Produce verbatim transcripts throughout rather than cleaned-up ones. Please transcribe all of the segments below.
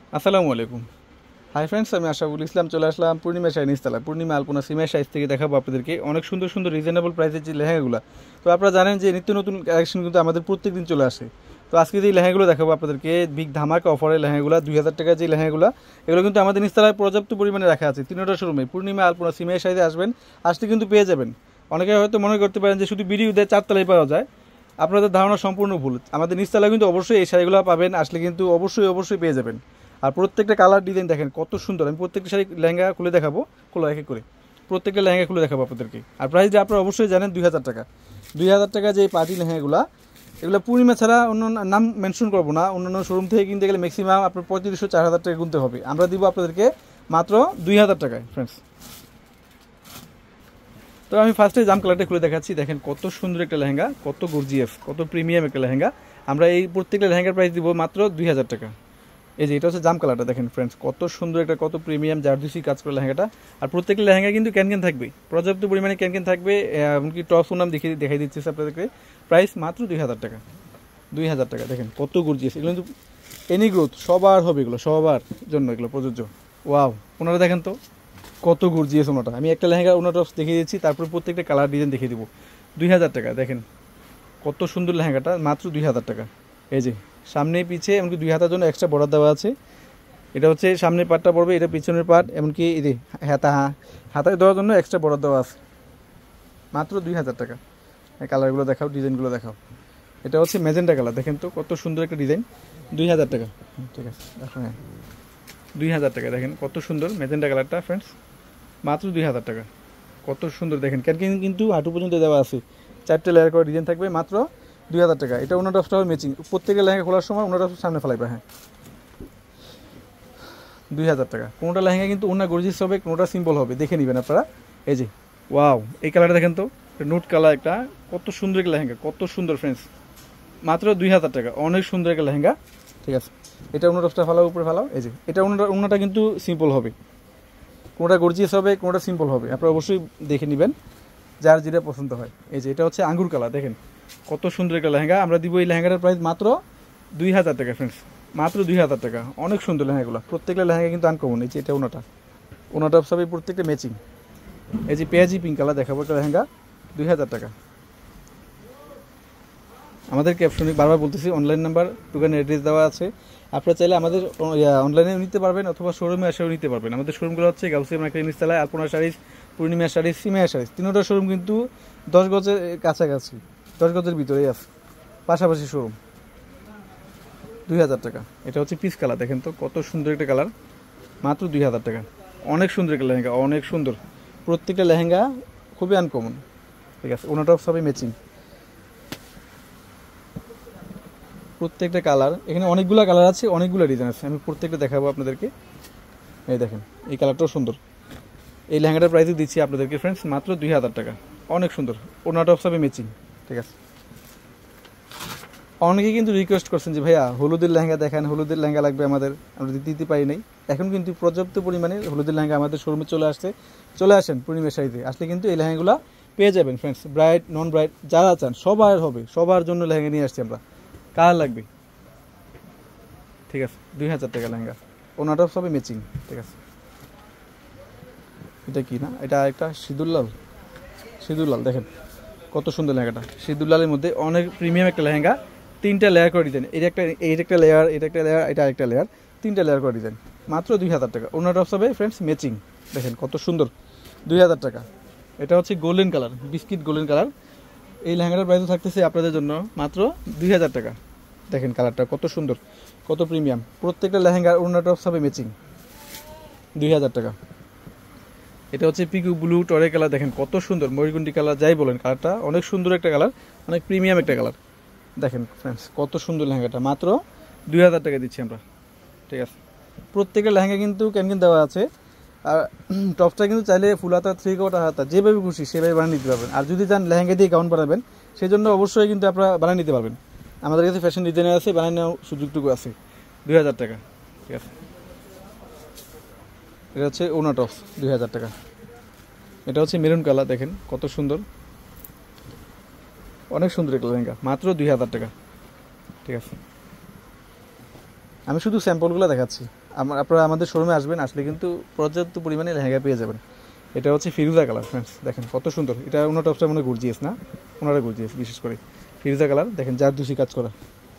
আসসালামু আলাইকুম। Hi friends, আমি আশাফুল ইসলাম চলে আসলাম পূর্ণিমা শাইনিজ তালা পূর্ণিমা আলপনা সিমের সাইজ থেকে দেখাবো আপনাদেরকে অনেক সুন্দর সুন্দর রিজনেবল প্রাইসের যে লেহেঙ্গাগুলো। তো আপনারা জানেন যে নিত্য নতুন কালেকশন কিন্তু আমাদের প্রত্যেক দিন চলে আসে। তো আজকে যে লেহেঙ্গাগুলো দেখাবো আপনাদেরকে বিগ ধামাকা অফারের লেহেঙ্গাগুলো, দুই হাজার টাকা যে লেহেঙ্গাগুলো, এগুলো কিন্তু আমাদের নিচতলায় পর্যাপ্ত পরিমাণে রাখা আছে। তিনটা শোরুমে পূর্ণিমা আলপনা সিমের সাইজে আসবেন, আসলে কিন্তু পেয়ে যাবেন। অনেকে হয়তো মনে করতে পারেন যে শুধু বিডিও দেয় চারতলায় পাওয়া যায়, আপনাদের ধারণা সম্পূর্ণ ভুল। আমাদের নিচতলায় কিন্তু অবশ্যই এই শাড়িগুলো পাবেন, আসলে কিন্তু অবশ্যই অবশ্যই পেয়ে যাবেন। আর প্রত্যেকটা কালার ডিজাইন দেখেন কত সুন্দর। আমি প্রত্যেকটা শাড়ি লেহেঙ্গা খুলে দেখাবো, খোলা এক এক করে প্রত্যেকটা লেহেঙ্গা খুলে দেখাবো আপনাদেরকে। আর প্রাইস যে আপনারা অবশ্যই জানেন দুই হাজার টাকা। দুই হাজার টাকা যে পার্টি লেহেঙ্গাগুলো, এগুলো পূর্ণিমা ছাড়া অন্য নাম মেনশন করবো না, অন্যান্য শোরুম থেকে কিনতে গেলে ম্যাক্সিমাম আপনার পঁয়ত্রিশশো চার হাজার টাকা কিনতে হবে। আমরা দিব আপনাদেরকে মাত্র দুই হাজার টাকায় ফ্রেন্ডস। তো আমি ফার্স্টে জাম কালারটা খুলে দেখাচ্ছি। দেখেন কত সুন্দর একটা লেহেঙ্গা, কত গর্জিয়াস, কত প্রিমিয়াম একটা লেহেঙ্গা। আমরা এই প্রত্যেকটা লেহেঙ্গার প্রাইস দিব মাত্র দুই হাজার টাকা। এই যে এটা হচ্ছে জাম কালারটা, দেখেন ফ্রেন্ডস কত সুন্দর একটা, কত প্রিমিয়াম জারদুসি কাজ করে লেহেঙ্গাটা। আর প্রত্যেকটা লেহেঙ্গা কিন্তু ক্যানক্যান থাকবে, পর্যাপ্ত পরিমাণে ক্যানক্যান থাকবে। এমনকি টপস নাম দেখিয়ে দেখাই দিচ্ছি আপনাদেরকে। প্রাইস মাত্র দুই হাজার টাকা। দুই হাজার টাকা। দেখেন কত গর্জিয়াস, এগুলো কিন্তু এনি গ্রোথ সবার হবে, এগুলো সবার জন্য এগুলো প্রযোজ্য। ওয়াও, ওনারা দেখেন তো কত গর্জিয়াস ওনাটা। আমি একটা লেহেঙ্গা ওনার টপস দেখিয়ে দিচ্ছি, তারপর প্রত্যেকটা কালার ডিজাইন দেখিয়ে দেবো। দুই হাজার টাকা। দেখেন কত সুন্দর লেহেঙ্গাটা, মাত্র দুই হাজার টাকা। এই যে সামনে পিছে এমনকি দুই হাতার জন্য এক্সট্রা বর্ডার দেওয়া আছে। এটা হচ্ছে সামনের পার্টটা পড়বে, এটা পিছনের পার্ট, এমনকি এই যে হাতা হাতায় দেওয়ার জন্য এক্সট্রা বর্ডার দেওয়া আছে। মাত্র দুই হাজার টাকা। এই কালারগুলো দেখাও, ডিজাইনগুলো দেখাও। এটা হচ্ছে ম্যাজেন্টা কালার, দেখেন তো কত সুন্দর একটা ডিজাইন। দুই হাজার টাকা। ঠিক আছে, দেখো হ্যাঁ দুই হাজার টাকা। দেখেন কত সুন্দর ম্যাজেন্টা কালারটা ফ্রেন্ডস, মাত্র দুই হাজার টাকা। কত সুন্দর দেখেন, ক্যানক্যান কিন্তু হাঁটু পর্যন্ত দেওয়া আছে, চারটে লেয়ার করে ডিজাইন থাকবে, মাত্র দুই হাজার টাকা। এটা ওনার টপসটা ম্যাচিং, প্রত্যেকের লেহেঙ্গা খোলার সময় ওনার টপস সামনে ফেলাইবে। হ্যাঁ দুই হাজার টাকা। কোনোটা লেহেঙ্গা কিন্তু ওনার গর্জিয়াস হবে, কোনোটা সিম্পল হবে, দেখে নেবেন আপনারা। এই যে ওয়াও, এই কালারটা দেখেন তো, নোট কালার একটা, কত সুন্দর একটা লেহেঙ্গা, কত সুন্দর ফ্রেন্ডস। মাত্র দুই হাজার টাকা, অনেক সুন্দর একটা লেহেঙ্গা। ঠিক আছে, এটা ওনার টপসটা ফালাও, উপরে ফালাও। এই যে এটা ওনাটা ওনাটা কিন্তু সিম্পল হবে, কোনোটা গর্জিয়াস হবে, কোনোটা সিম্পল হবে, আপনারা অবশ্যই দেখে নেবেন যার যেটা পছন্দ হয়। এই যে এটা হচ্ছে আঙ্গুর কালার, দেখেন কত সুন্দর একটা লেহেঙ্গা। আমরা দিব এই লেহেঙ্গাটার প্রাইস মাত্র দুই হাজার টাকা ফ্রেন্ডস, মাত্র দুই হাজার টাকা। অনেক সুন্দর লেহেঙ্গাগুলো, প্রত্যেকটা লেহেঙ্গা কিন্তু আনকমন। এই যে এটা ওনাটা, ওনাটা সবই প্রত্যেকটা ম্যাচিং। এই যে পেঁয়াজি পিঙ্ক কালার দেখাবো একটা লেহেঙ্গা, দুই হাজার টাকা। আমাদের ক্যাপশনে বারবার বলতেছি, অনলাইন নাম্বার, দোকানের অ্যাড্রেস দেওয়া আছে। আপনারা চাইলে আমাদের অনলাইনে নিতে পারবেন অথবা শোরুমে এসেও নিতে পারবেন। আমাদের শোরুমগুলো হচ্ছে গাউসিয়া মার্কেট নিচতলায়, আলপনা শাড়িজ, পূর্ণিমা শাড়িজ, সিমিয়া শাড়িজ, তিনটা শোরুম কিন্তু দশ গজের কাছাকাছি, দশ গজের ভিতরেই আছে, পাশাপাশি শোরুম। দুই হাজার টাকা। এটা হচ্ছে পিস কালার, দেখেন তো কত সুন্দর একটা কালার, মাত্র দুই হাজার টাকা। অনেক সুন্দর একটা লেহেঙ্গা, অনেক সুন্দর, প্রত্যেকটা লেহেঙ্গা খুবই আনকমন। ঠিক আছে, ওনাটাও সবই ম্যাচিং, প্রত্যেকটা কালার। এখানে অনেকগুলো কালার আছে, অনেকগুলো ডিজাইন আছে, আমি প্রত্যেকটা দেখাবো আপনাদেরকে। এই দেখেন এই কালারটাও সুন্দর। এই লেহেঙ্গাটার প্রাইস দিচ্ছি আপনাদেরকে ফ্রেন্ডস মাত্র দুই হাজার টাকা। অনেক সুন্দর, ওনাটা সবই ম্যাচিং। ঠিক আছে, অনেকে কিন্তু রিকোয়েস্ট করছেন যে ভাইয়া হলুদের লেহেঙ্গা দেখান, হলুদের লেহেঙ্গা লাগবে আমাদের, আমরা দিতে পারি নাই। এখন কিন্তু পর্যাপ্ত পরিমাণে হলুদের লেহেঙ্গা আমাদের শোরুমে চলে আসছে। চলে আসেন পূর্ণিমা শাড়িতে, আসলে কিন্তু এই লেহেঙ্গাগুলো পেয়ে যাবেন ফ্রেন্ডস। ব্রাইট নন ব্রাইট যারা চান সবার হবে, সবার জন্য লেহেঙ্গা নিয়ে আসছি আমরা। কার লাগবে? ঠিক আছে, দুই হাজার টাকা লেহেঙ্গা, ওনাটা সবই ম্যাচিং। ঠিক আছে, এটা কি না, এটা একটা সিঁদুর লাল, সিঁদুর লাল, দেখেন কত সুন্দর লেহেঙ্গাটা। সিঁদুর লালের মধ্যে অনেক প্রিমিয়াম একটা লেহেঙ্গা, তিনটা লেয়ার করে ডিজাইন। এটা একটা, এইটা একটা লেয়ার, এটা একটা লেয়ার, এটা একটা লেয়ার, তিনটা লেয়ার করে ডিজাইন, মাত্র দুই হাজার টাকা। ওনাটা সবে ফ্রেন্ডস ম্যাচিং, দেখেন কত সুন্দর, দুই হাজার টাকা। এটা হচ্ছে golden colour, biscuit golden colour. এই লেহেঙ্গাটার প্রাইস থাকতেছে আপনাদের জন্য মাত্র দুই হাজার টাকা। দেখেন কালারটা কত সুন্দর, কত প্রিমিয়াম, প্রত্যেকটা লেহেঙ্গার ওনাটা সবে ম্যাচিং, দুই হাজার টাকা। এটা হচ্ছে পিকু ব্লু টরে কালার, দেখেন কত সুন্দর, ময়ূরকণ্ঠী কালার যাই বলেন, কালারটা অনেক সুন্দর একটা কালার, অনেক প্রিমিয়াম একটা কালার। দেখেন ফ্রেন্ডস কত সুন্দর লেহেঙ্গাটা, মাত্র দুই হাজার টাকা দিচ্ছি আমরা। ঠিক আছে, প্রত্যেকের লেহেঙ্গা কিন্তু ক্যানক্যান দেওয়া আছে। আর টপসটা কিন্তু চাইলে ফুল হাতা, থ্রি কোয়ার্টার হাতা, যেভাবে খুশি সেভাবে বানিয়ে নিতে পারবেন। আর যদি চান লেহেঙ্গা দিয়ে গাউন বানাবেন, সেই জন্য অবশ্যই কিন্তু আপনারা বানিয়ে নিতে পারবেন। আমাদের কাছে ফ্যাশন ডিজাইনার আছে, বানিয়ে নেওয়ার সুযোগটুকু আছে। দুই হাজার টাকা। ঠিক আছে, এটা হচ্ছে ওনা টপস, দুই হাজার টাকা। এটা হচ্ছে মেরুন কালার, দেখেন কত সুন্দর, অনেক সুন্দর একটা লেহেঙ্গা, মাত্র দুই হাজার টাকা। ঠিক আছে, আমি শুধু স্যাম্পলগুলো দেখাচ্ছি, আমার আপনারা আমাদের শোরুমে আসবেন, আসলে কিন্তু পর্যাপ্ত পরিমাণে লেহেঙ্গা পেয়ে যাবেন। এটা হচ্ছে ফিরোজা কালার ফ্রেন্ডস, দেখেন কত সুন্দর। এটা ওনার টপসটা মনে গর্জিয়াস না, ওনারা গর্জিয়াস বিশেষ করে ফিরোজা কালার, দেখেন যার দুশি কাজ করা,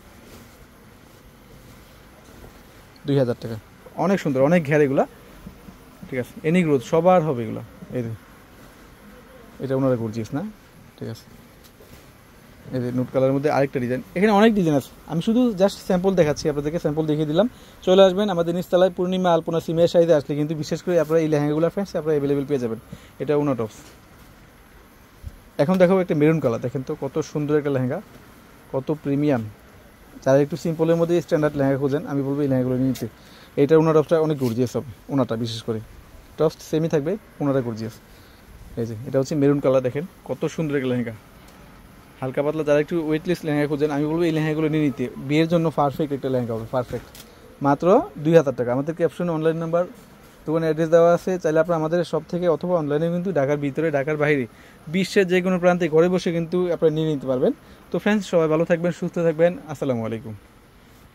দুই হাজার টাকা। অনেক সুন্দর, অনেক ঘের এগুলা, ঠিক আছে। এনি গ্রোথ সবার হবে এগুলো। এই যে এটা ওনারা গর্জিয়াস না, ঠিক আছে। এই যে নুট কালারের মধ্যে আরেকটা ডিজাইন, এখানে অনেক ডিজাইন আছে, আমি শুধু জাস্ট স্যাম্পল দেখাচ্ছি আপনাদেরকে, স্যাম্পল দেখিয়ে দিলাম। চলে আসবেন আমাদের নিচতলায় পূর্ণিমা আলপনা সিমের সাইডে আসলে কিন্তু বিশেষ করে আপনারা এই লেহেঙ্গাগুলো ফ্রেন্ডস আপনারা অ্যাভেলেবেল পেয়ে যাবেন। এটা ওনা টপস। এখন দেখাবো একটা মেরুন কালার, দেখেন তো কত সুন্দর একটা লেহেঙ্গা, কত প্রিমিয়াম। যারা একটু সিম্পলের মধ্যে স্ট্যান্ডার্ড লেহেঙ্গা খোঁজেন আমি বলবো এই লেহেঙ্গাগুলো নিতে। এইটার ওনা টপসটা অনেক গর্জিয়াস হবে, ওনাটা বিশেষ করে টপস সেমই থাকবে, ওনাটা গর্জিয়াস। এই যে এটা হচ্ছে মেরুন কালার, দেখেন কত সুন্দর একটা লেহেঙ্গা, হালকা পাতলা। যারা একটু ওয়েটলেস লেহেঙ্গা খুঁজেন আমি বলবো এই লেহেঙ্গাগুলো নিয়ে নিতে, বিয়ের জন্য পারফেক্ট একটা লেহেঙ্গা হবে, পারফেক্ট। মাত্র দুই হাজার টাকা। আমাদের ক্যাপশনে অনলাইন নাম্বার, দোকানে অ্যাড্রেস দেওয়া আছে, চাইলে আপনারা আমাদের সব থেকে অথবা অনলাইনে কিন্তু ঢাকার ভিতরে ঢাকার বাইরে বিশ্বের যে কোনো প্রান্তে ঘরে বসে কিন্তু আপনারা নিয়ে নিতে পারবেন। তো ফ্রেন্ডস সবাই ভালো থাকবেন, সুস্থ থাকবেন, আসসালামু আলাইকুম।